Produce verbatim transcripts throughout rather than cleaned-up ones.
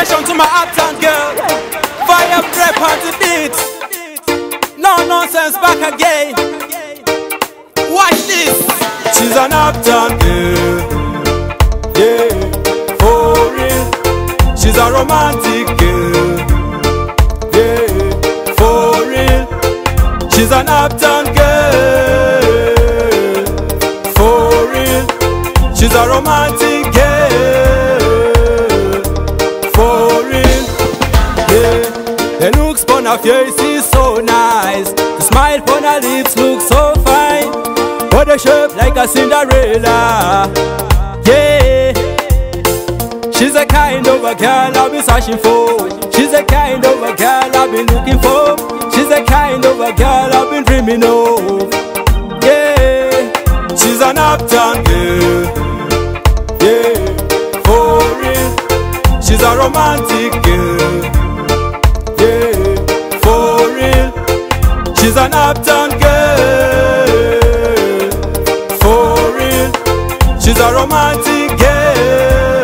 Dedication to my uptown girl. Fire prep on the beat. No nonsense back again. Watch this. She's an uptown girl. Yeah, for real. She's a romantic girl. Yeah, for real. She's an uptown girl. For real. She's a romantic girl. For real. Yeah. The looks on her face is so nice. The smile on her lips looks so fine. But the shape like a Cinderella. Yeah. She's a kind of a girl I've been searching for. She's a kind of a girl I've been looking for. She's a kind of a girl I've been dreaming of. Yeah. She's an uptown girl. Yeah. For real. She's a romantic girl. Yeah. For real. She's an uptown girl. For real. She's a romantic girl.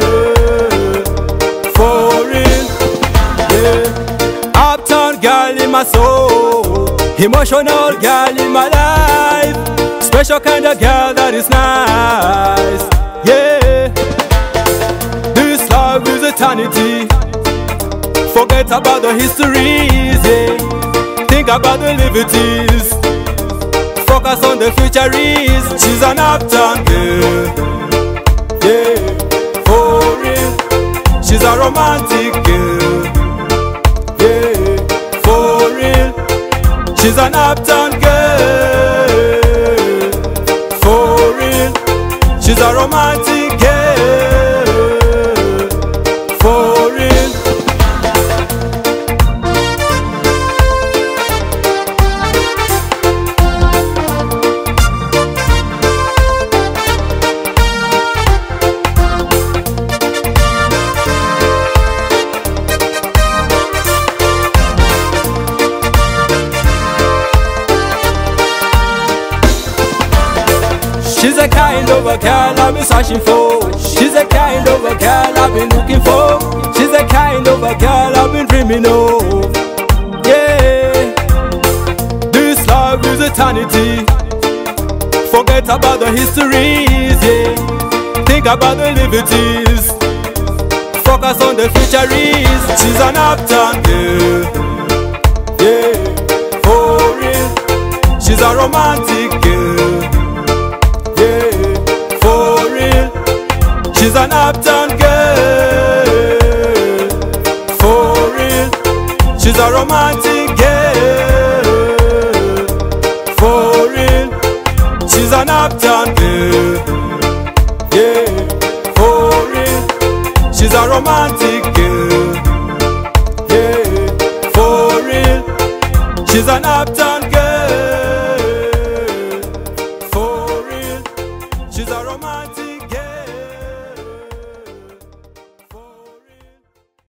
For real. Yeah. Uptown girl in my soul. Emotional girl in my life. Special kind of girl that is nice. Yeah. This love is eternity. Forget about the histories, yeah. Think about the liberties. Focus on the future is. She's an uptown girl. Yeah, for real. She's a romantic girl. Yeah, for real. She's an uptown girl. For real. She's a romantic girl. For real. She's a kind of a girl I've been searching for. She's a kind of a girl I've been looking for. She's a kind of a girl I've been dreaming of. Yeah. This love is eternity. Forget about the histories, yeah. Think about the liberties. Focus on the future is. She's an uptown girl. Yeah, for real. She's a romantic girl. She's an uptown girl. For real. She's a romantic girl. For real. She's an uptown girl. Yeah. For real. She's a romantic girl. Yeah. For real. She's an uptown